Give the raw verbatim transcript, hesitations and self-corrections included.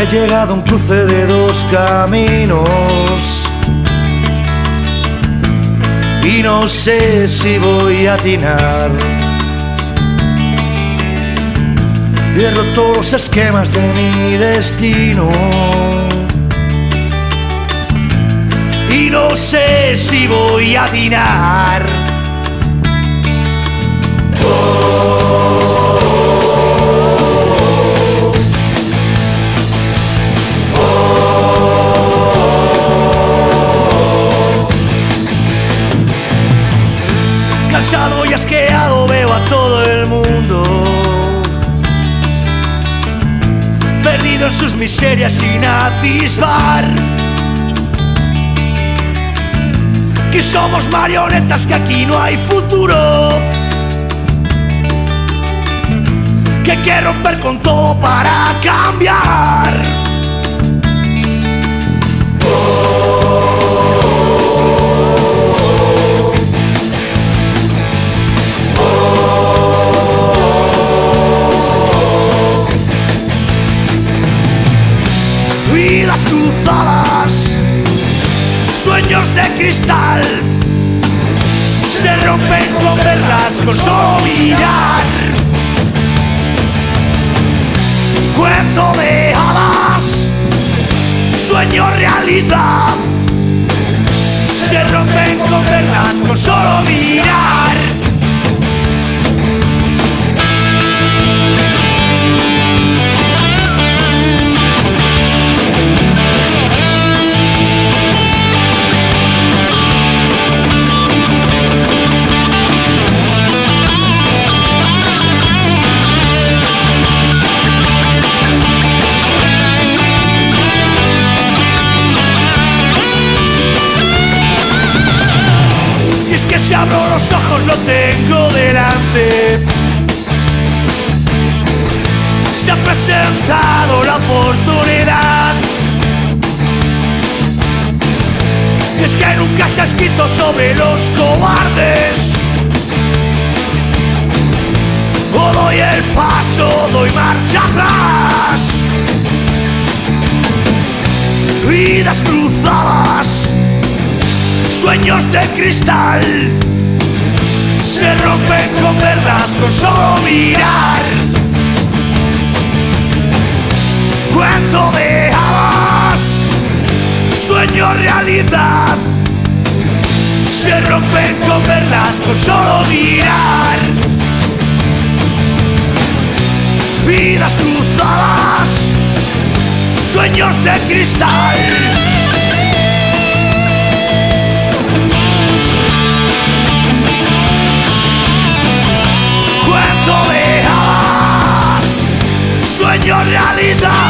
he llegado a un cruce de dos caminos y no sé si voy a atinar. He roto los esquemas de mi destino y no sé si voy a atinar. Cansado y asqueado veo a todo el mundo perdido en sus miserias sin atisbar. Que somos marionetas, que aquí no hay futuro, que hay que romper con todo para cambiar. Vidas cruzadas, sueños de cristal, se rompen con verlas con solo mirar. Cuento de hadas, sueño realidad, se rompen con verlas con solo mirar. Que si abro los ojos lo tengo delante. Se ha presentado la oportunidad. Y es que nunca se ha escrito sobre los cobardes. O doy el paso, doy marcha atrás. Vidas cruzadas, sueños de cristal, se rompen con verlas con solo mirar. Cuento de hadas, sueño realidad, se rompen con verlas con solo mirar. Vidas cruzadas, sueños de cristal. Cuento de hadas, sueño realidad.